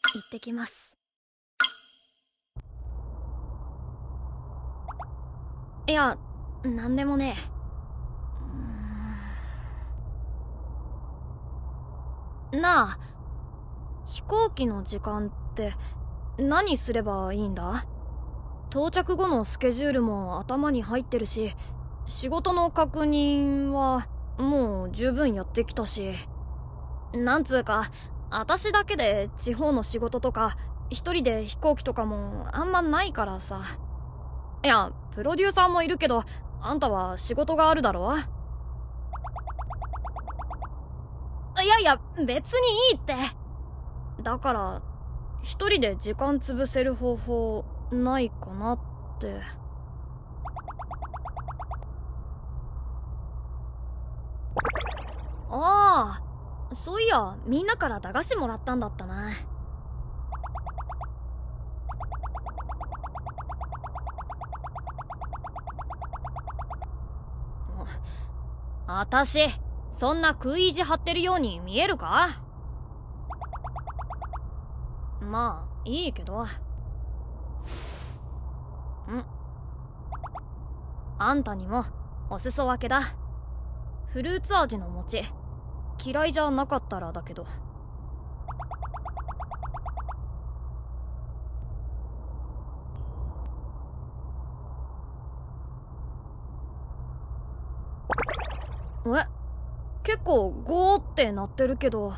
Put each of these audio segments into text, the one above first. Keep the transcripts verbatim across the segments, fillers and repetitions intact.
行ってきます。いや、なんでもねえ。なあ、飛行機の時間って何すればいいんだ？到着後のスケジュールも頭に入ってるし、仕事の確認はもう十分やってきたし、なんつうか私だけで地方の仕事とか一人で飛行機とかもあんまないからさ。いや、プロデューサーもいるけど、あんたは仕事があるだろ？いやいや、別にいいって。だから一人で時間潰せる方法ないかなって。ああ、そういやみんなから駄菓子もらったんだったな。あたしそんな食い意地張ってるように見えるか？まあいいけど。んあんたにもお裾分けだ。フルーツ味の餅、嫌いじゃなかったらだけど。え、結構ゴーって鳴ってるけど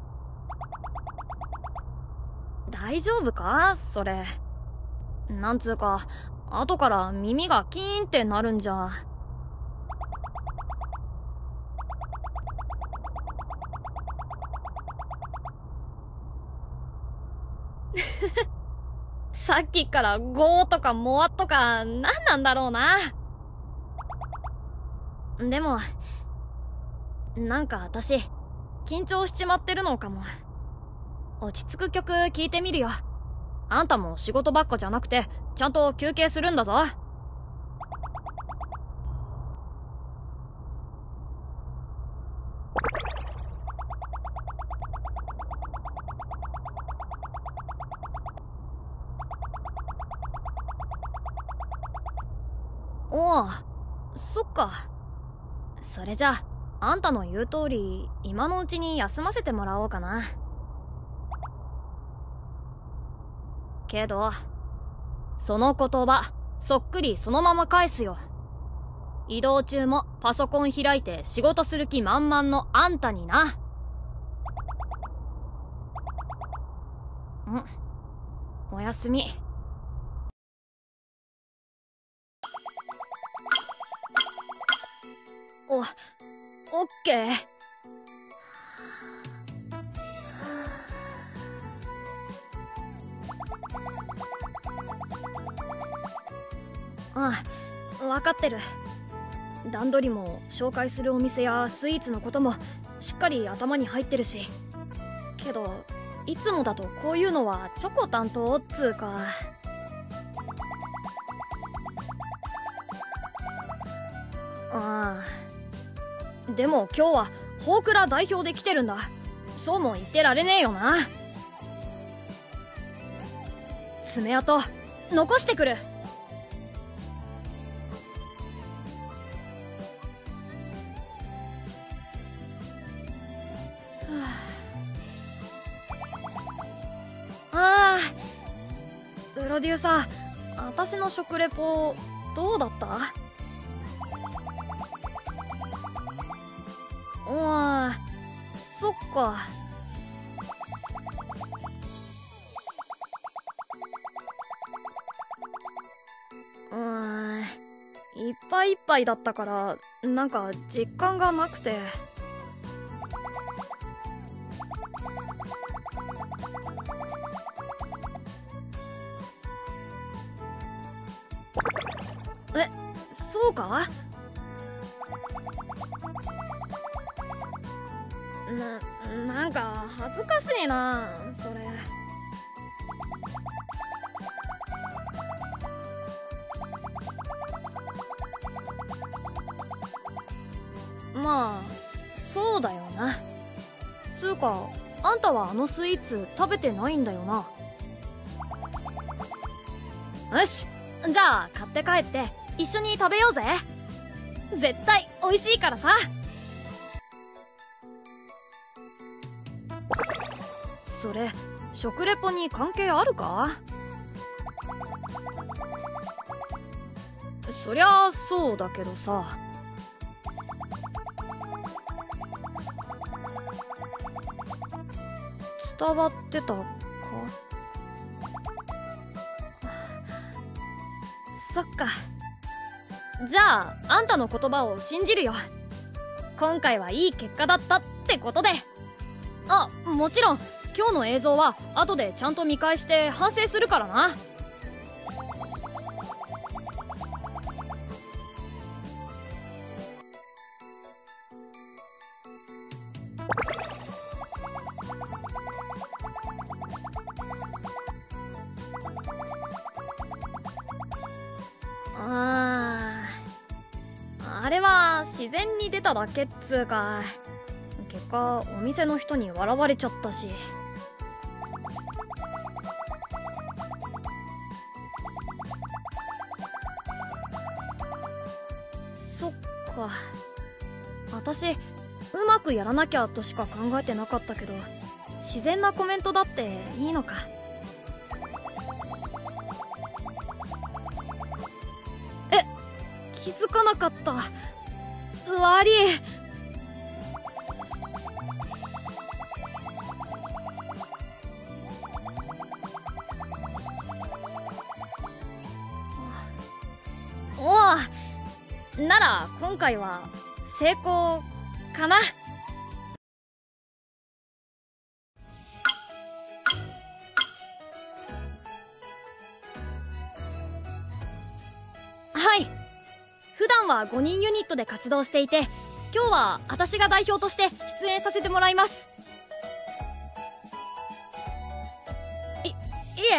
大丈夫かそれ？なんつうか後から耳がキーンってなるんじゃ。さっきからゴーとかモワとか何なんだろうな。でもなんか私緊張しちまってるのかも。落ち着く曲聴いてみるよ。あんたも仕事ばっかじゃなくてちゃんと休憩するんだぞ。おお、そっか。それじゃあんたの言う通り今のうちに休ませてもらおうかな。けどその言葉そっくりそのまま返すよ。移動中もパソコン開いて仕事する気満々のあんたにな。ん、おやすみ。お、オッケー。ああ、分かってる。段取りも紹介するお店やスイーツのこともしっかり頭に入ってるし。けどいつもだとこういうのはチョコ担当っつうか。ああ、でも今日はホークラ代表で来てるんだ。そうも言ってられねえよな。爪痕残してくる。ああ、プロデューサー、私の食レポどうだった？ああ、そっか。うーん、いっぱいいっぱいだったからなんか実感がなくて。え、そうか？な、なんか恥ずかしいなそれ。まあそうだよな。つうかあんたはあのスイーツ食べてないんだよな。よし、じゃあ買って帰って一緒に食べようぜ。絶対美味しいからさ。それ食レポに関係あるか？そりゃそうだけどさ。伝わってたか？そっか。じゃああんたの言葉を信じるよ。今回はいい結果だったってことで。あ、もちろん今日の映像は後でちゃんと見返して反省するからな。あー、あれは自然に出ただけっつうか、結果お店の人に笑われちゃったし。そっか、私うまくやらなきゃとしか考えてなかったけど、自然なコメントだっていいのか。え、気づかなかった。悪い。おお、なら今回は成功かな。はい、普段はごにんユニットで活動していて、今日は私が代表として出演させてもらいます。い、いえ。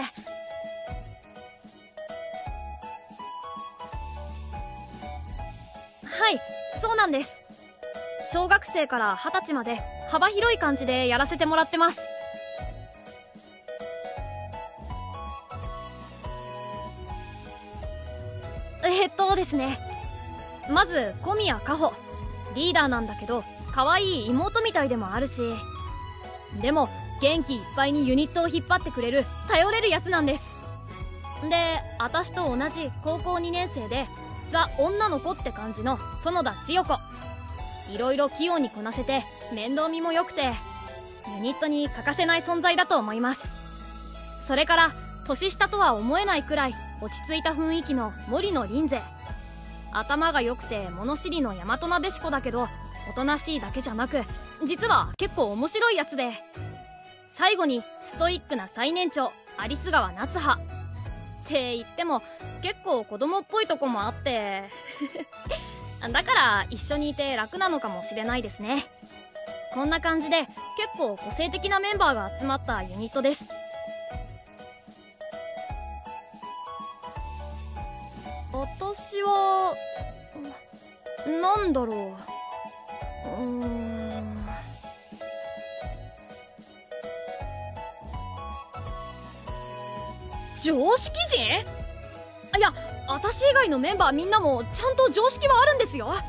はい、そうなんです。小学生からはたちまで幅広い感じでやらせてもらってます。えー、っとですね、まず小宮香穂、リーダーなんだけど可愛い妹みたいでもあるし、でも元気いっぱいにユニットを引っ張ってくれる頼れるやつなんです。で、私と同じ高校にねん生でザ・女の子って感じの園田千代子。いろいろ器用にこなせて面倒見も良くて、ユニットに欠かせない存在だと思います。それから年下とは思えないくらい落ち着いた雰囲気の森野凛勢。頭が良くて物知りの大和なでしこだけど、おとなしいだけじゃなく実は結構面白いやつで、最後にストイックな最年長有栖川夏葉って言っても結構子供っぽいとこもあってだから一緒にいて楽なのかもしれないですね。こんな感じで結構個性的なメンバーが集まったユニットです。私はなんだろう、うーん常識人？いや、私以外のメンバーみんなもちゃんと常識はあるんですよ。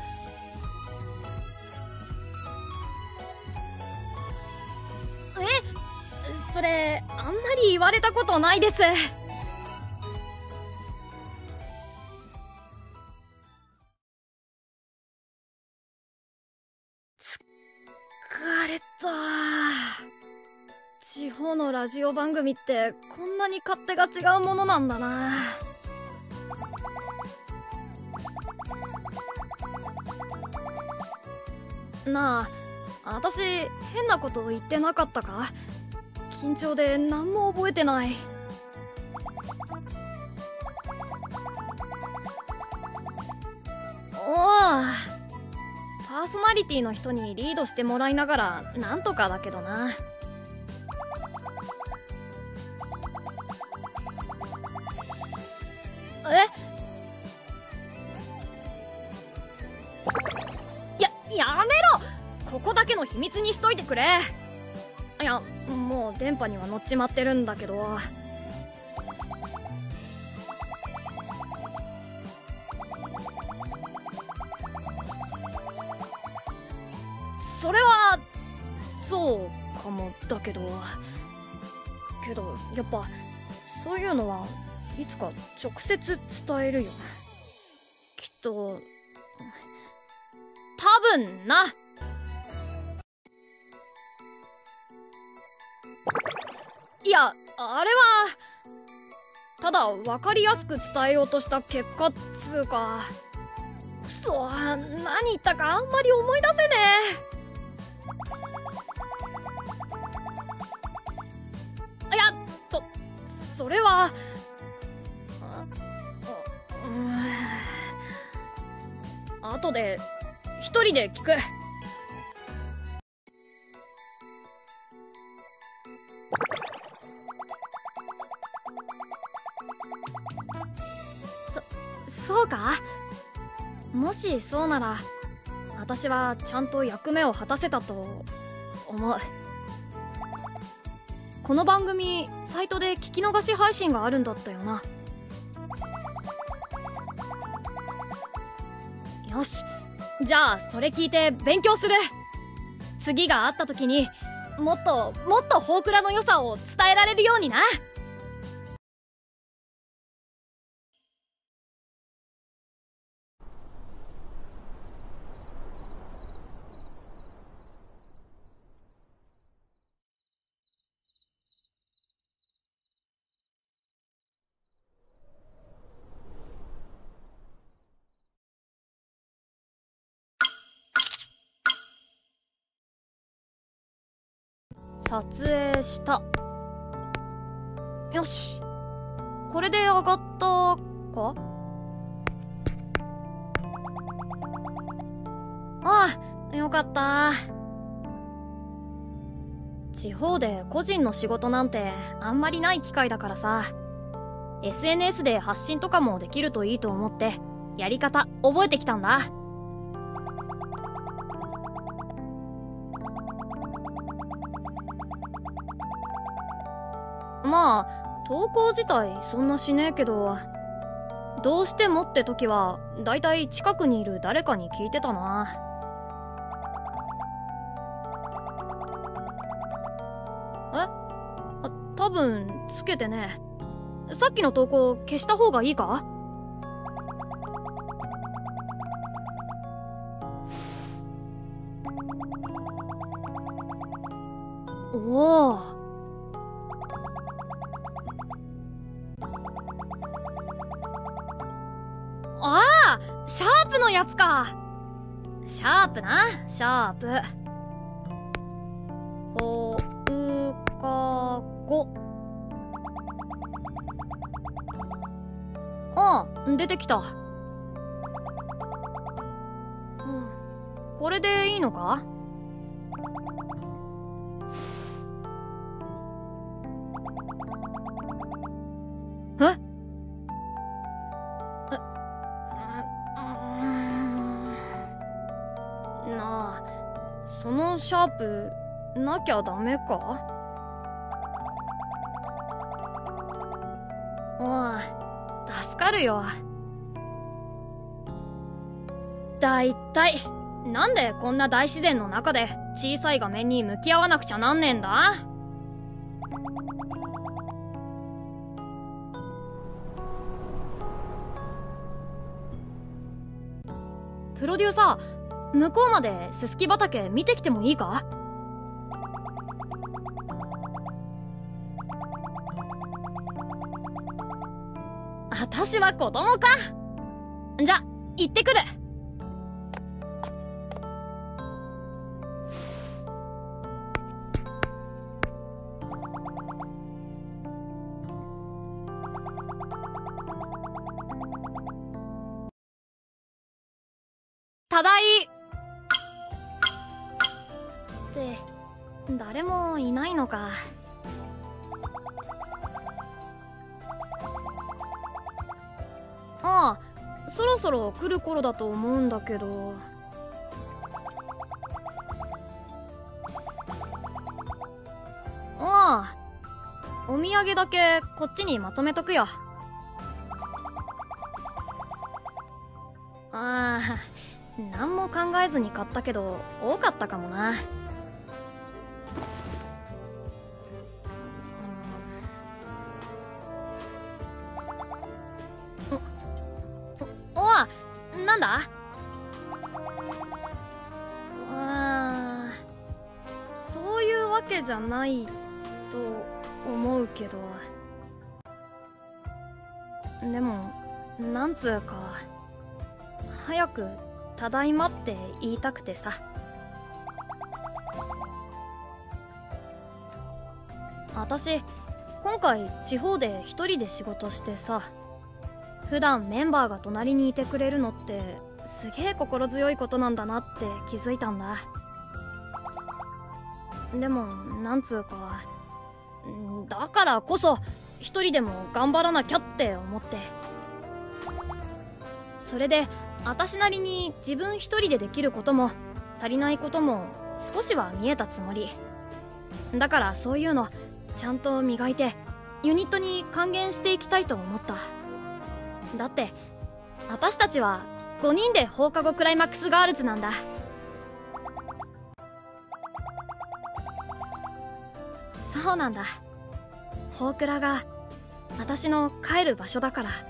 え、それあんまり言われたことないです。疲れた。地方のラジオ番組ってこんなに勝手が違うものなんだな。なあ、私変なこと言ってなかったか？緊張で何も覚えてない。おお、パーソナリティの人にリードしてもらいながらなんとかだけどな。え？や、やめろ！ここだけの秘密にしといてくれ。 いや、もう電波には乗っちまってるんだけど。それはそうかもだけどけどやっぱそういうのはいつか直接伝えるよ。きっと多分な。いや、あれはただ分かりやすく伝えようとした結果っつうか。くそ、何言ったかあんまり思い出せねえ。いや、そそれはうーん、後で一人で聞く。そそうか。もしそうなら私はちゃんと役目を果たせたと思う。この番組サイトで聞き逃し配信があるんだったよな。よし、じゃあそれ聞いて勉強する。次があった時にもっともっとフォークラの良さを伝えられるようにな。撮影した。よし、これで上がったか。ああ、よかった。地方で個人の仕事なんてあんまりない機会だからさ、 エスエヌエス で発信とかもできるといいと思ってやり方覚えてきたんだ。まあ投稿自体そんなしねえけど、どうしてもって時はだいたい近くにいる誰かに聞いてたな。え？あ、多分つけてね。さっきの投稿消した方がいいか？おお、ああ、シャープのやつか。シャープな、シャープ。ほうかご。ああ、出てきた。うん、これでいいのか？え？なあ、そのシャープなきゃダメか？おい、助かるよ。だいたいなんでこんな大自然の中で小さい画面に向き合わなくちゃなんねえんだ？プロデューサー、向こうまでススキ畑見てきてもいいか？私は子供か。じゃ、行ってくる。ただいって誰もいないのか。ああ、そろそろ来る頃だと思うんだけど。 ああ、お土産だけこっちにまとめとくよ。ああ、何も考えずに買ったけど多かったかもな。お、お、なんだ？ああ、そういうわけじゃないと思うけど、でもなんつうか早くただいまって言いたくてさ。私今回地方で一人で仕事してさ、普段メンバーが隣にいてくれるのってすげえ心強いことなんだなって気づいたんだ。でもなんつうか、だからこそ一人でも頑張らなきゃって思って、それで私なりに自分一人でできることも足りないことも少しは見えたつもりだから、そういうのちゃんと磨いてユニットに還元していきたいと思った。だって私たちはごにんで放課後クライマックスガールズなんだ。そうなんだ、放クラが私の帰る場所だから。